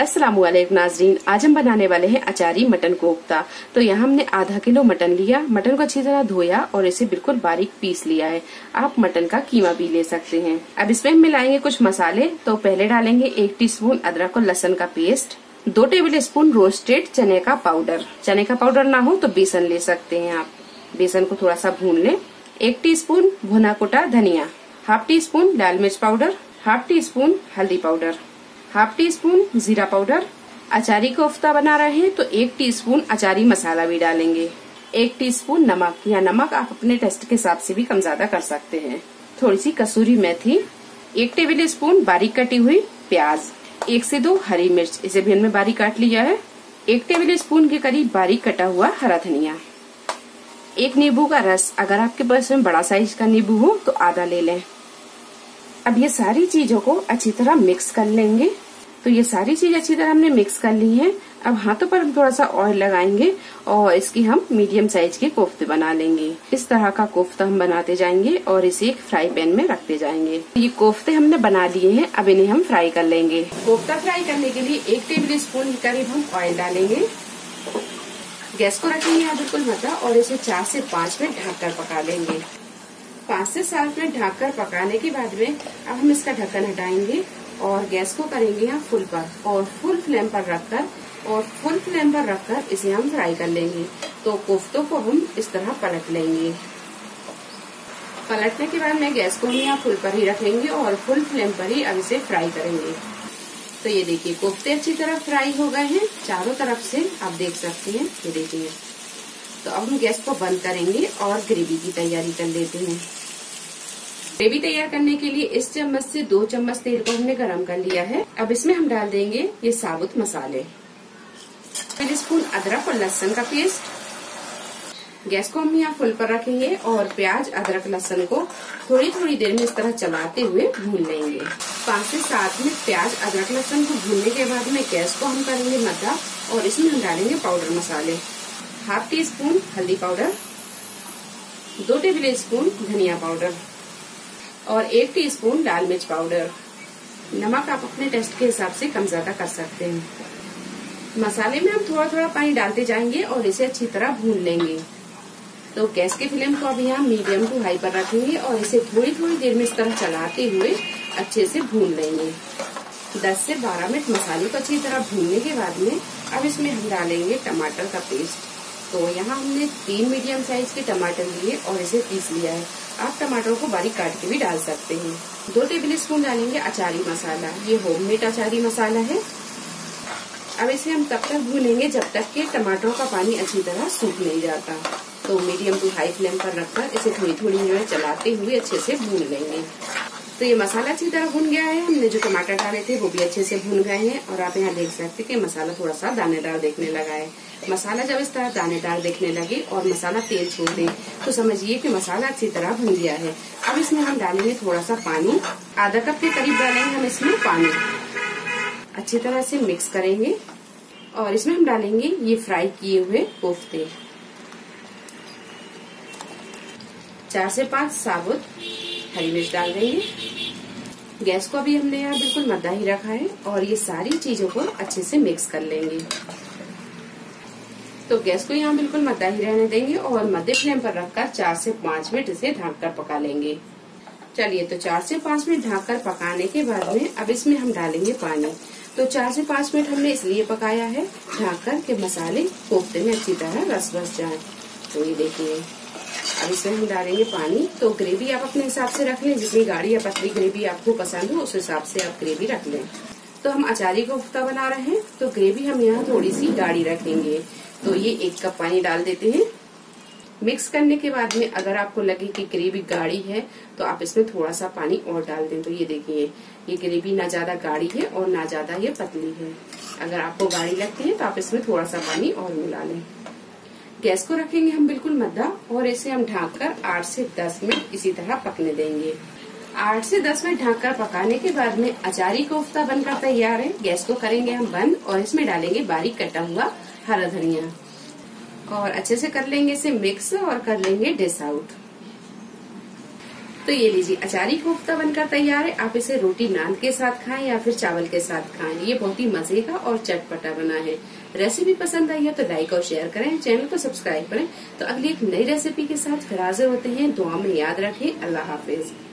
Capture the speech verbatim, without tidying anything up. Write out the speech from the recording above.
अस्सलामुअलैकुम नाजरीन, आज हम बनाने वाले हैं अचारी मटन कोफ्ता। तो यहाँ हमने आधा किलो मटन लिया। मटन को अच्छी तरह धोया और इसे बिल्कुल बारीक पीस लिया है। आप मटन का कीमा भी ले सकते हैं। अब इसमें हम मिलाएंगे कुछ मसाले। तो पहले डालेंगे एक टीस्पून अदरक और लहसुन का पेस्ट, दो टेबल स्पून रोस्टेड चने का पाउडर। चने का पाउडर ना हो तो बेसन ले सकते हैं आप। बेसन को थोड़ा सा भून लें। एक टीस्पून भुना कुटा धनिया, हाफ टी स्पून लाल मिर्च पाउडर, हाफ टी स्पून हल्दी पाउडर, हाफ टी स्पून जीरा पाउडर। अचारी कोफ्ता बना रहे हैं तो एक टीस्पून अचारी मसाला भी डालेंगे। एक टीस्पून नमक, या नमक आप अपने टेस्ट के हिसाब से भी कम ज्यादा कर सकते हैं। थोड़ी सी कसूरी मेथी, एक टेबल स्पून बारीक कटी हुई प्याज, एक से दो हरी मिर्च, इसे भी हमने बारीक काट लिया है। एक टेबल स्पून के करीब बारीक कटा हुआ हरा धनिया, एक नींबू का रस, अगर आपके पास में बड़ा साइज का नींबू हो तो आधा ले लें। अब ये सारी चीजों को अच्छी तरह मिक्स कर लेंगे। तो ये सारी चीज अच्छी तरह हमने मिक्स कर ली है। अब हाथों पर हम थोड़ा सा ऑयल लगाएंगे और इसकी हम मीडियम साइज के कोफ्ते बना लेंगे। इस तरह का कोफ्ता हम बनाते जाएंगे और इसे एक फ्राई पैन में रखते जाएंगे। ये कोफ्ते हमने बना लिए हैं, अब इन्हें हम फ्राई कर लेंगे। कोफ्ता फ्राई करने के लिए एक टेबल स्पून के करीब हम ऑयल डालेंगे। गैस को रखेंगे यहाँ बिल्कुल मध्य और इसे चार से पाँच मिनट ढककर पका लेंगे। पाँच से सात मिनट ढककर पकाने के बाद में अब हम इसका ढक्कन हटाएंगे और गैस को करेंगे यहाँ फुल पर और फुल फ्लेम पर रखकर और फुल फ्लेम पर रखकर इसे हम फ्राई कर लेंगे। तो कोफ्तों को हम इस तरह पलट लेंगे। पलटने के बाद में गैस को हम यहाँ फुल पर ही रखेंगे और फुल फ्लेम पर ही अब इसे फ्राई करेंगे। तो ये देखिए कोफ्ते अच्छी तरह फ्राई हो गए हैं चारों तरफ से, आप देख सकते हैं। ये देखिए, तो अब हम गैस को बंद करेंगे और ग्रेवी की तैयारी कर लेते हैं। ग्रेवी तैयार करने के लिए इस चम्मच से दो चम्मच तेल को हमने गरम कर लिया है। अब इसमें हम डाल देंगे ये साबुत मसाले, एक स्पून अदरक और लहसुन का पेस्ट। गैस को हम यहाँ फुल पर रखेंगे और प्याज अदरक लहसुन को थोड़ी थोड़ी देर में इस तरह चलाते हुए भून लेंगे। पाँच से सात मिनट प्याज अदरक लहसुन को भूनने के बाद में गैस को हम करेंगे मध्य और इसमें हम डालेंगे पाउडर मसाले, हाफ टी स्पून हल्दी पाउडर, दो टेबल स्पून धनिया पाउडर और एक टीस्पून लाल मिर्च पाउडर। नमक आप अपने टेस्ट के हिसाब से कम ज्यादा कर सकते हैं। मसाले में हम थोड़ा थोड़ा पानी डालते जाएंगे और इसे अच्छी तरह भून लेंगे। तो गैस के फ्लेम को अभी हम मीडियम टू हाई पर रखेंगे और इसे थोड़ी थोड़ी देर में इस तरह चलाते हुए अच्छे से भून लेंगे। दस से बारह मिनट मसाले को अच्छी तरह भूनने के बाद में अब इसमें हम डालेंगे टमाटर का पेस्ट। तो यहाँ हमने तीन मीडियम साइज के टमाटर लिए और इसे पीस लिया है। आप टमाटरों को बारीक काट के भी डाल सकते हैं। दो टेबल स्पून डालेंगे अचारी मसाला, ये होममेड अचारी मसाला है। अब इसे हम तब तक भूनेंगे जब तक कि टमाटरों का पानी अच्छी तरह सूख नहीं जाता। तो मीडियम टू हाई फ्लेम पर रखकर इसे थोड़ी थोड़ी देर चलाते हुए अच्छे से भून लेंगे। तो ये मसाला अच्छी तरह भुन गया है। हमने जो टमाटर डाले थे वो भी अच्छे से भुन गए हैं और आप यहाँ देख सकते हैं कि मसाला थोड़ा सा दानेदार देखने लगा है। मसाला जब इस तरह दानेदार देखने लगे और मसाला तेल छोड़ दे तो समझिए कि मसाला अच्छी तरह भुन गया है। अब इसमें हम डालेंगे थोड़ा सा पानी, आधा कप के करीब डालेंगे हम इसमें पानी। अच्छी तरह से मिक्स करेंगे और इसमें हम डालेंगे ये फ्राई किए हुए कोफ्ते। चार से पाँच साबुत हरी मिर्च डाल देंगे। गैस को अभी हमने यहाँ बिल्कुल मध्य ही रखा है और ये सारी चीजों को अच्छे से मिक्स कर लेंगे। तो गैस को यहाँ बिल्कुल मध्य ही रहने देंगे और मध्य फ्लेम पर रखकर चार से पाँच मिनट इसे ढककर पका लेंगे। चलिए, तो चार से पाँच मिनट ढककर पकाने के बाद में अब इसमें हम डालेंगे पानी। तो चार से पाँच मिनट हमने इसलिए पकाया है ढककर के मसाले कोफ्ते में अच्छी तरह रस बस जाए। तो ये देखिए, अब इसमें हम डालेंगे पानी। तो ग्रेवी आप अपने हिसाब से रख लें, जितनी गाढ़ी या पतली ग्रेवी आपको पसंद हो उस हिसाब से आप ग्रेवी रख लें। तो हम अचारी कोफ्ता बना रहे हैं तो ग्रेवी हम यहाँ थोड़ी सी गाढ़ी रखेंगे। तो ये एक कप पानी डाल देते हैं। मिक्स करने के बाद में अगर आपको लगे कि ग्रेवी गाढ़ी है तो आप इसमें थोड़ा सा पानी और डाल दें। तो ये देखिए, ये ग्रेवी ना ज्यादा गाढ़ी है और ना ज्यादा ये पतली है। अगर आपको गाढ़ी लगती है तो आप इसमें थोड़ा सा पानी और मिला लें। गैस को रखेंगे हम बिल्कुल मध्य और इसे हम ढककर आठ से दस मिनट इसी तरह पकने देंगे। आठ से दस मिनट ढककर पकाने के बाद में अचारी कोफ्ता बनकर तैयार है। गैस को करेंगे हम बंद और इसमें डालेंगे बारीक कटा हुआ हरा धनिया और अच्छे से कर लेंगे इसे मिक्स और कर लेंगे डिश आउट। तो ये लीजिए अचारी कोफ्ता बनकर तैयार है। आप इसे रोटी नान के साथ खाएं या फिर चावल के साथ खाएं। ये बहुत ही मजे का और चटपटा बना है। रेसिपी पसंद आई है तो लाइक और शेयर करें, चैनल को सब्सक्राइब करें। तो अगली एक नई रेसिपी के साथ फिर हाजिर होते हैं। दुआ में याद रखें। अल्लाह हाफिज।